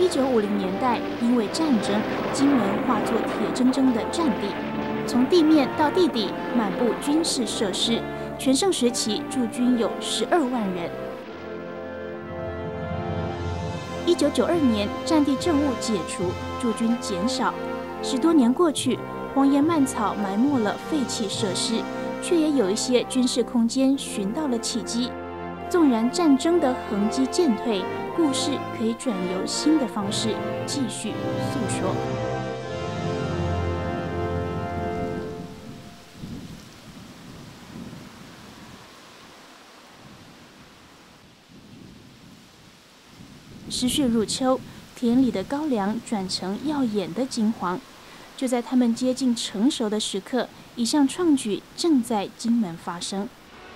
1950年代，因为战争，金门化作铁铮铮的战地，从地面到地底满布军事设施。全盛时期驻军有12万人。1992年，战地政务解除，驻军减少。10多年过去，荒烟蔓草埋没了废弃设施，却也有一些军事空间寻到了契机。纵然战争的痕迹渐退，故事可以转由新的方式继续诉说。时序入秋，田里的高粱转成耀眼的金黄。就在它们接近成熟的时刻，一项创举正在金门发生。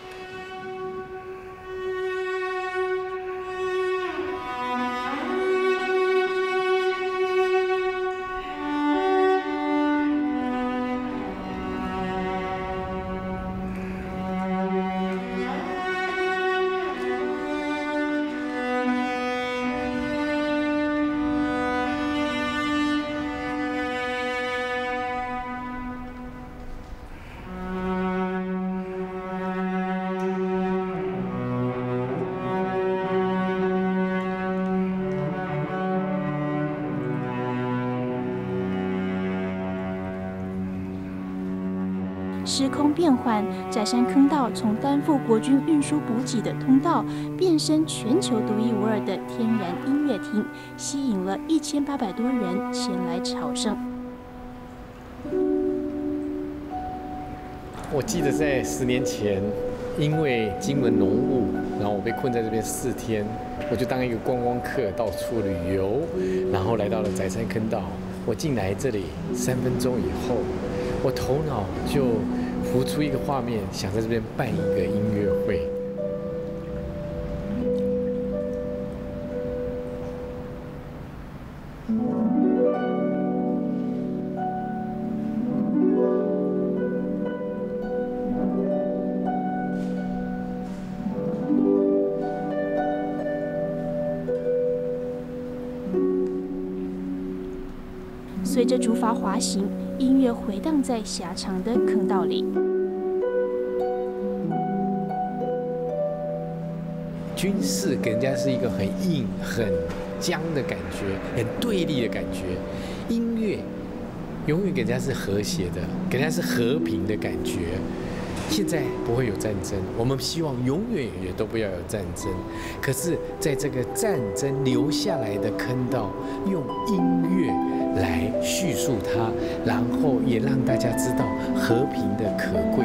时空变换，窄山坑道从担负国军运输补给的通道，变身全球独一无二的天然音乐厅，吸引了1800多人前来朝圣。 我记得在10年前，因为金门浓雾，然后我被困在这边4天，我就当一个观光客到处旅游，然后来到了窄山坑道。我进来这里3分钟以后，我头脑就浮出一个画面，想在这边办一个音乐会。 随着竹筏滑行，音乐回荡在狭长的坑道里。 军事给人家是一个很硬、很僵的感觉，很对立的感觉。音乐永远给人家是和谐的，给人家是和平的感觉。现在不会有战争，我们希望永远也都不要有战争。可是，在这个战争留下来的坑道，用音乐来叙述它，然后也让大家知道和平的可贵。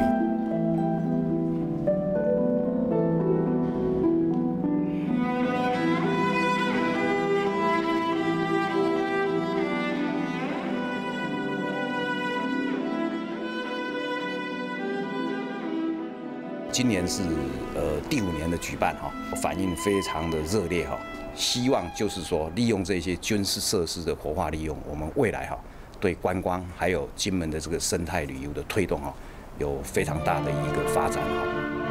今年是第5年的举办哈，反应非常的热烈哈。希望就是说，利用这些军事设施的活化利用，我们未来哈对观光还有金门的这个生态旅游的推动哈，有非常大的一个发展哈。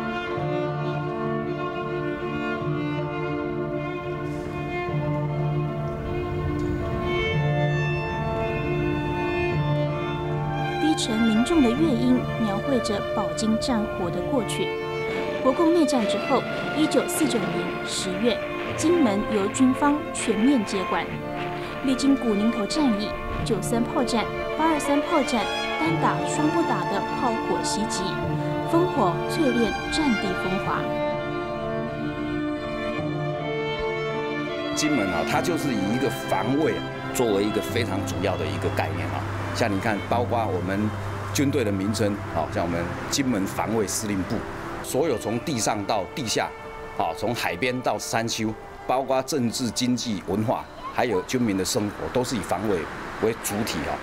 低沉凝重的乐音描绘着饱经战火的过去。国共内战之后，1949年10月，金门由军方全面接管。历经古宁头战役、93炮战、823炮战，单打双不打的炮火袭击，烽火淬炼战地风华。 金门啊，它就是以一个防卫作为一个非常主要的一个概念啊。像你看，包括我们军队的名称，好像我们金门防卫司令部，所有从地上到地下，好，从海边到山丘，包括政治、经济、文化，还有军民的生活，都是以防卫为主体啊。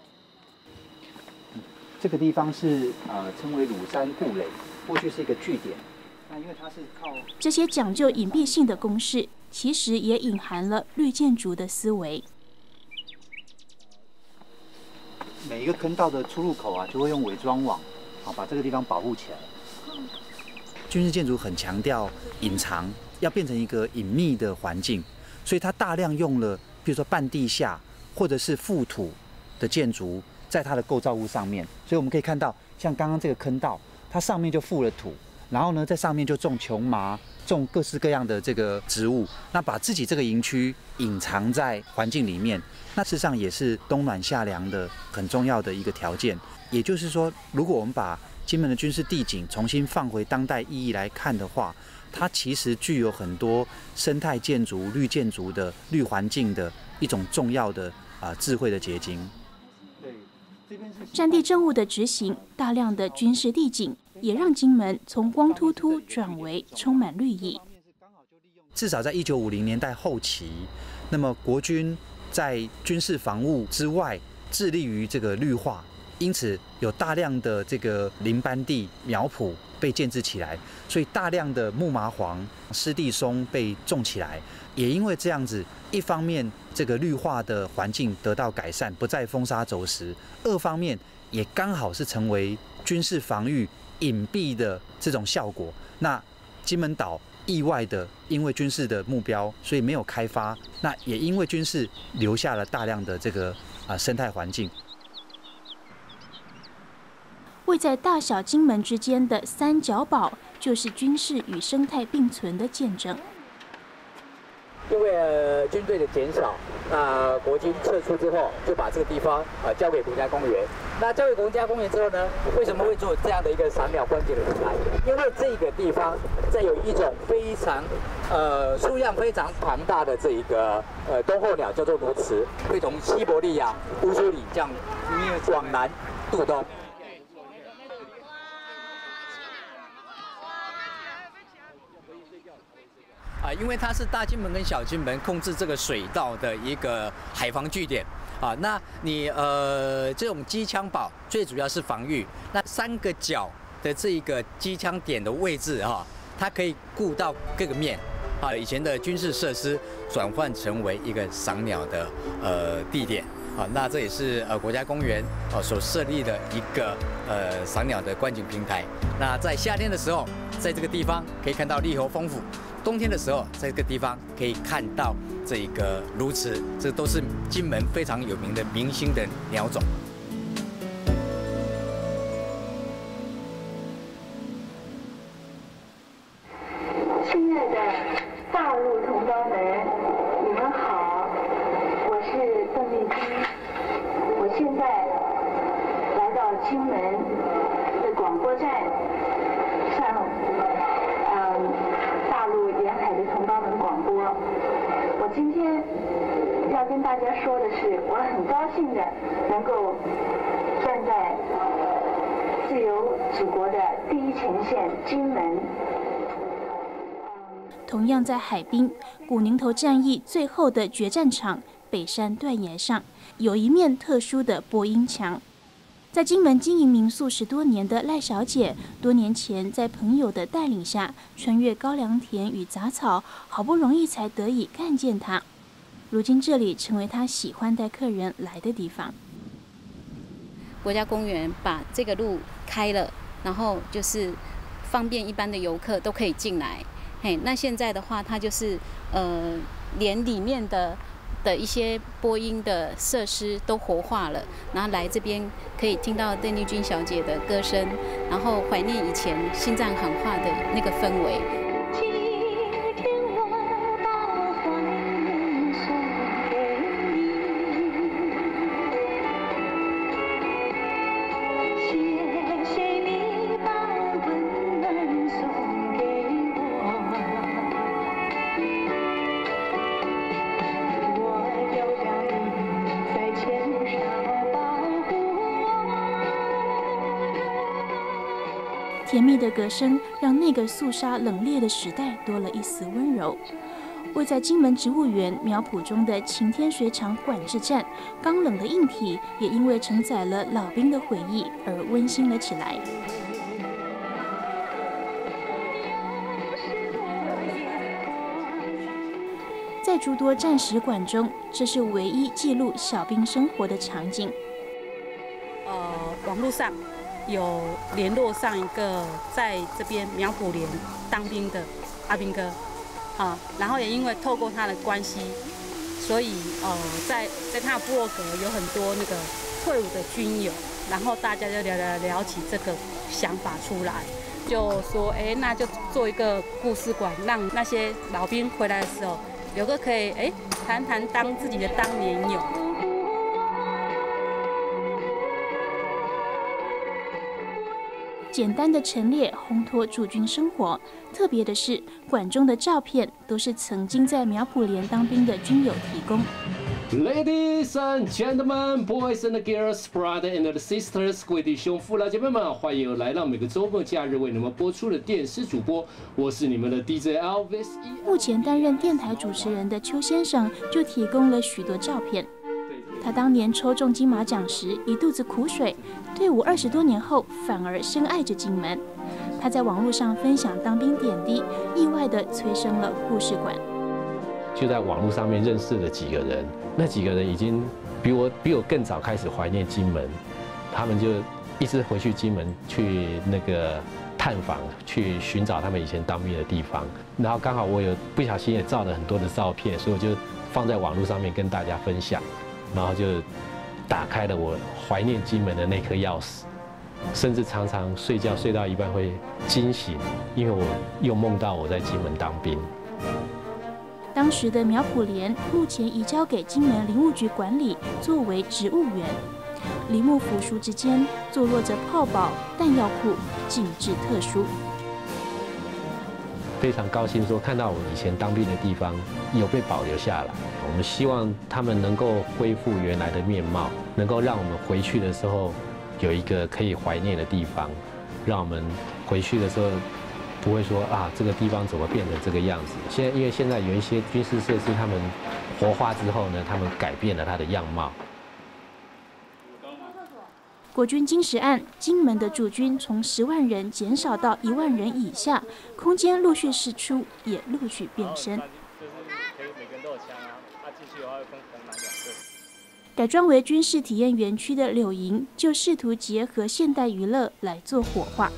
这个地方是称为鲁山固垒，过去是一个据点。那因为它是靠这些讲究隐蔽性的工事，其实也隐含了绿建筑的思维。 每一个坑道的出入口啊，就会用伪装网，把这个地方保护起来。军事建筑很强调隐藏，要变成一个隐秘的环境，所以它大量用了比如说半地下或者是覆土的建筑，在它的构造物上面。所以我们可以看到，像刚刚这个坑道，它上面就覆了土，然后呢，在上面就种琼麻，种各式各样的这个植物，那把自己这个营区隐藏在环境里面，那事实上也是冬暖夏凉的很重要的一个条件。也就是说，如果我们把金门的军事地景重新放回当代意义来看的话，它其实具有很多生态建筑、绿建筑的绿环境的一种重要的智慧的结晶。 战地政务的执行，大量的军事地景，也让金门从光秃秃转为充满绿意。 至少在1950年代后期，那么国军在军事防务之外，致力于这个绿化，因此有大量的这个林班地苗圃被建制起来，所以大量的木麻黄、湿地松被种起来。也因为这样子，一方面这个绿化的环境得到改善，不再风沙走石；二方面也刚好是成为军事防御隐蔽的这种效果。那金门岛意外的因为军事的目标，所以没有开发，那也因为军事留下了大量的这个生态环境。 位在大小金门之间的三角堡，就是军事与生态并存的见证。 因为军队的减少，国军撤出之后，就把这个地方交给国家公园。那交给国家公园之后呢，为什么会做这样的一个赏鸟关键的平台？因为这个地方在有一种非常数量非常庞大的这一个冬候鸟，叫做鸬鹚，会从西伯利亚、乌苏里这样往南渡冬。因为它是大金门跟小金门控制这个水道的一个海防据点那你这种机枪堡最主要是防御，那3个角的这一个机枪点的位置它可以顾到各个面以前的军事设施转换成为一个赏鸟的地点那这也是国家公园所设立的一个赏鸟的观景平台。那在夏天的时候，在这个地方可以看到栗猴蜂府。冬天的时候，在这个地方可以看到这一个鸬鹚，这都是金门非常有名的明星的鸟种。 亲爱的大陆同胞们，你们好，我是邓丽君，我现在来到金门的广播站上。大陆沿海的同胞们广播，我今天要跟大家说的是，我很高兴的能够站在自由祖国的第一前线金门。 同样在海滨，古宁头战役最后的决战场北山断崖上，有一面特殊的播音墙。在金门经营民宿10多年的赖小姐，多年前在朋友的带领下，穿越高粱田与杂草，好不容易才得以看见她。如今这里成为她喜欢带客人来的地方。 国家公园把这个路开了，然后就是方便一般的游客都可以进来。那现在的话，它就是连里面的一些播音的设施都活化了，然后来这边可以听到邓丽君小姐的歌声，然后怀念以前心脏喊话的那个氛围。 甜蜜的歌声让那个肃杀冷冽的时代多了一丝温柔。位在金门植物园苗圃中的擎天水厂管制站，刚冷的硬体也因为承载了老兵的回忆而温馨了起来。在诸多战史馆中，这是唯一记录小兵生活的场景。 网络上有联络上一个在这边苗圃连当兵的阿兵哥，然后也因为透过他的关系， 所以在他的部落格有很多那个退伍的军友，然后大家就聊起这个想法出来，就说那就做一个故事馆，让那些老兵回来的时候，有个可以谈谈自己的当年勇。 简单的陈列烘托驻军生活，特别的是馆中的照片都是曾经在苗圃连当兵的军友提供。 Ladies and gentlemen, boys and girls, brothers and sisters， 各位弟兄父老姐妹们，欢迎来到每个周末假日为你们播出的电视主播，我是你们的 DJ Elvis。 目前担任电台主持人的邱先生就提供了许多照片。他当年抽中金马奖时一肚子苦水，退伍20多年后反而深爱着金门。他在网络上分享当兵点滴，意外地催生了故事馆。 就在网络上面认识了几个人，那几个人已经比我更早开始怀念金门，他们就一直回去金门去那个探访，去寻找他们以前当兵的地方。然后刚好我有不小心也照了很多的照片，所以我就放在网络上面跟大家分享。然后就打开了我怀念金门的那颗钥匙，甚至常常睡觉睡到一半会惊醒，因为我又梦到我在金门当兵。 当时的苗圃连目前移交给金门林务局管理，作为植物园。林木扶疏之间坐落着炮堡、弹药库，景致特殊。 非常高兴说看到我以前当兵的地方有被保留下来。我们希望他们能够恢复原来的面貌，能够让我们回去的时候有一个可以怀念的地方，让我们回去的时候不会说这个地方怎么变成这个样子。因为现在有一些军事设施，他们活化之后呢，他们改变了它的样貌。 国军金石案，金门的驻军从10万人减少到1万人以下，空间陆续释出，也陆续变身。改装为军事体验园区的柳营，就试图结合现代娱乐来做火化。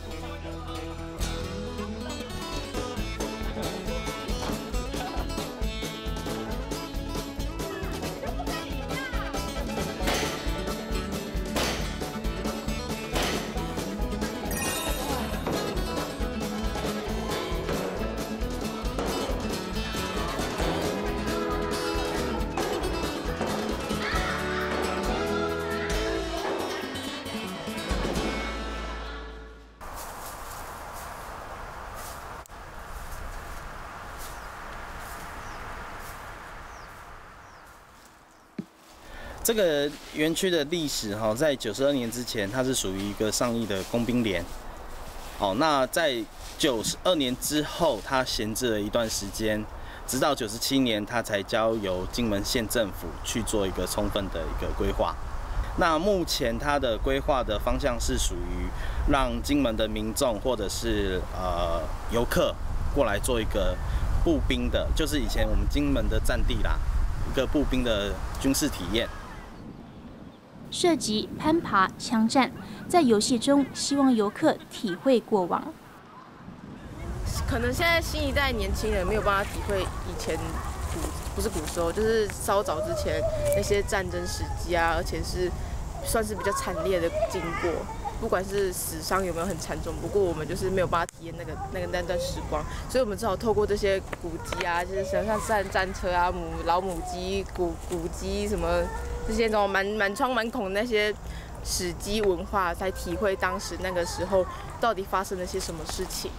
这个园区的历史在92年之前，它是属于一个上亿的工兵连。那在92年之后，它闲置了一段时间，直到97年，它才交由金门县政府去做一个充分的一个规划。那目前它的规划的方向是属于让金门的民众或者是游客过来做一个步兵的，就是以前我们金门的战地啦，一个步兵的军事体验。 射击、攀爬、枪战，在游戏中希望游客体会过往。 可能现在新一代年轻人没有办法体会以前不是古时候，就是稍早之前那些战争时机啊，而且是算是比较惨烈的经过。不管是死伤有没有很惨重，不过我们就是没有办法体验那段时光，所以我们只好透过这些古迹啊，就是像战车啊、老母鸡、古鸡什么这些种满窗满孔的那些史迹文化，才体会当时那个时候到底发生了些什么事情。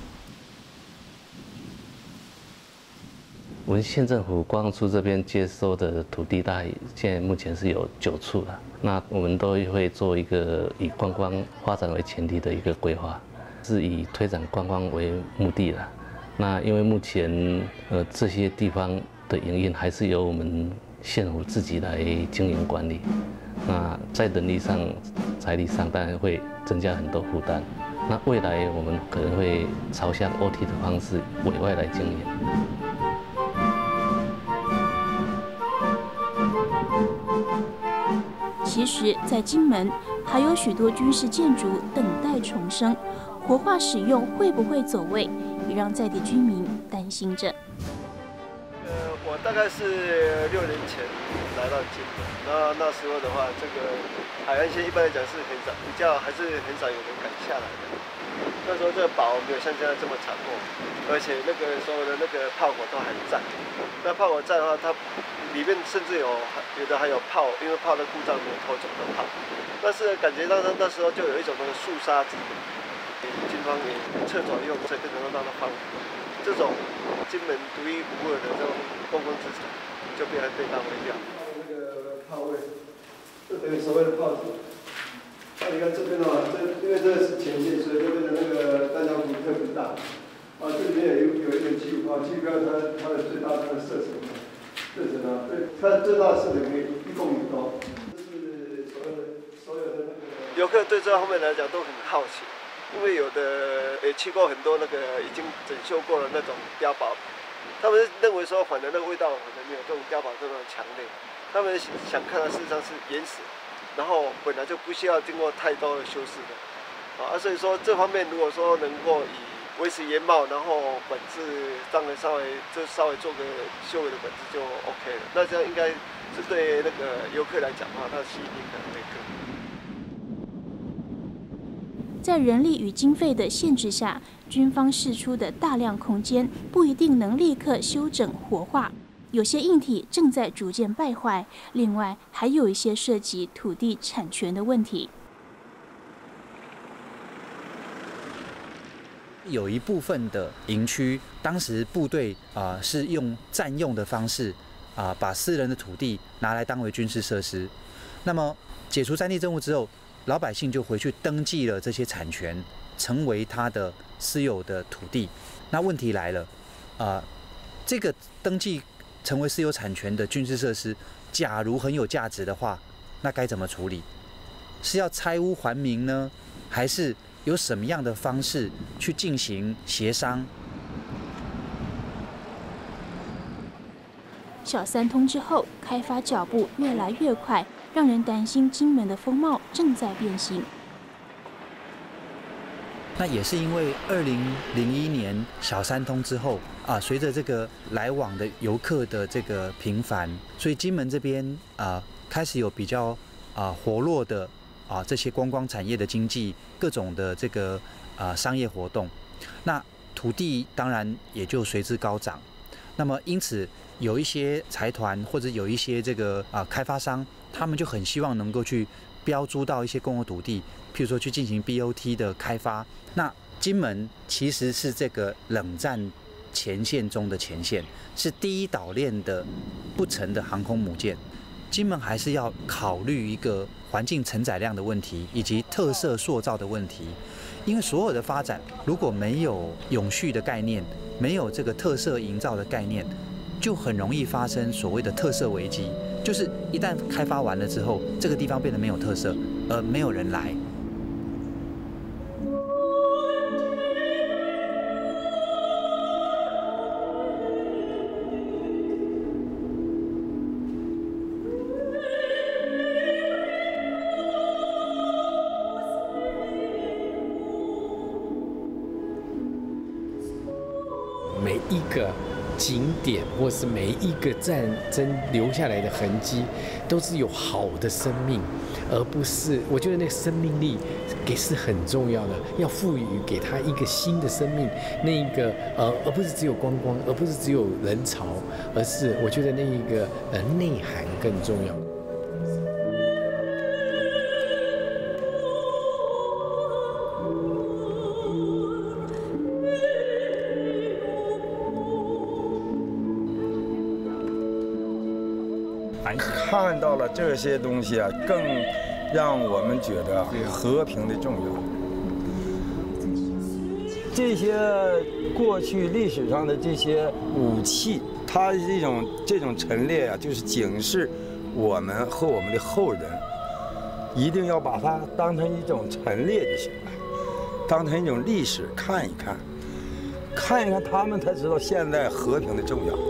我们县政府观光处这边接收的土地，大概现在目前是有9处了。那我们都会做一个以观光发展为前提的一个规划，是以推展观光为目的的。那因为目前这些地方的营运还是由我们县府自己来经营管理，那在人力上、财力上当然会增加很多负担。那未来我们可能会朝向 OT 的方式委外来经营。 其实，在金门还有许多军事建筑等待重生，活化使用会不会走位，也让在地居民担心着。 我大概是6年前来到金门，那时候的话，这个海岸线一般来讲是还是很少有人敢下来的。那时候这个堡没有像现在这么残破，而且那个所有的那个炮火都还在。那炮火在的话，它里面甚至有的还有炮，因为炮的故障没有偷走的炮。但是感觉到那时候就有一种那个肃杀之感，军方也撤走用这更热闹的方法，这种金门独一无二的这种公共资产就被浪费掉。那个炮位，这等于所谓的炮子。那你看这边的话，因为这是前线，所以这边的那个弹药库特别大。这里面有一个75炮，75炮它的最大的射程啊，它最大的射程可以1公里多。这是所有的那个游客对这方面来讲都很好奇，因为有的也去过很多那个已经整修过的那种碉堡，他们认为说反正那个味道可能没有这种碉堡这么强烈，他们想看的事实上是原始。然后本来就不需要经过太多的修饰的，所以说这方面如果说能够以维持原貌，然后本质让人稍微做个修改的本质就 OK 了。那这样应该是对那个游客来讲的话，它的吸引力可能会更。 在人力与经费的限制下，军方释出的大量空间不一定能立刻修整活化。有些硬体正在逐渐败坏，另外还有一些涉及土地产权的问题。 有一部分的营区，当时部队是用占用的方式把私人的土地拿来当为军事设施。那么解除战地政务之后，老百姓就回去登记了这些产权，成为他的私有的土地。那问题来了，这个登记成为私有产权的军事设施，假如很有价值的话，那该怎么处理？是要拆屋还民呢，还是有什么样的方式去进行协商？ 小三通之后，开发脚步越来越快，让人担心金门的风貌正在变形。 那也是因为2001年小三通之后随着这个来往的游客的这个频繁，所以金门这边开始有比较活络的这些观光产业的经济，各种的这个商业活动，那土地当然也就随之高涨。那么因此有一些财团或者有一些这个开发商，他们就很希望能够去标租到一些公有土地，譬如说去进行 BOT 的开发。那金门其实是这个冷战前线中的前线，是第一岛链的不成的航空母舰。金门还是要考虑一个环境承载量的问题，以及特色塑造的问题。因为所有的发展如果没有永续的概念，没有这个特色营造的概念，就很容易发生所谓的特色危机。就是一旦开发完了之后，这个地方变得没有特色，而没有人来。 每一个景点或是每一个战争留下来的痕迹，都是有好的生命，而不是我觉得那个生命力是很重要的，要赋予给它一个新的生命，那一个而不是只有观光，而不是只有人潮，而是我觉得那一个内涵更重要。 看到了这些东西更让我们觉得和平的重要。这些过去历史上的这些武器，它这种陈列就是警示我们和我们的后人，一定要把它当成一种陈列就行了，当成一种历史看一看，看一看他们才知道现在和平的重要。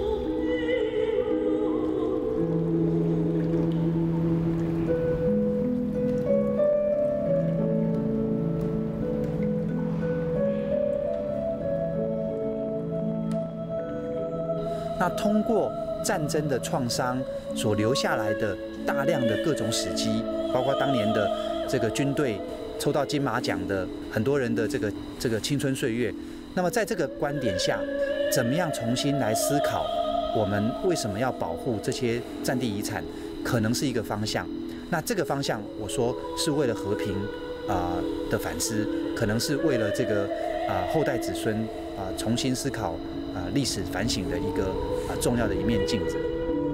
那通过战争的创伤所留下来的大量的各种史迹，包括当年的这个军队抽到金马奖的很多人的这个青春岁月。那么在这个观点下，怎么样重新来思考我们为什么要保护这些战地遗产，可能是一个方向。那这个方向，我说是为了和平的反思，可能是为了这个后代子孙重新思考历史反省的一个重要的一面镜子。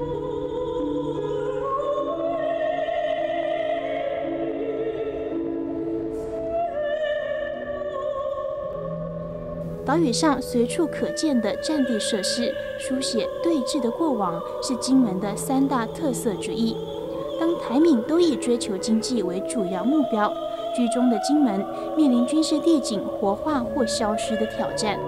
岛屿上随处可见的战地设施，书写对峙的过往，是金门的3大特色之一。当台闽都以追求经济为主要目标，居中的金门面临军事地景活化或消失的挑战。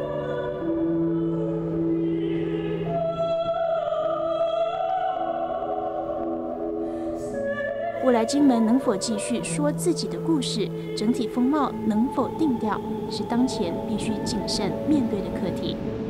未来金门能否继续说自己的故事，整体风貌能否定调，是当前必须谨慎面对的课题。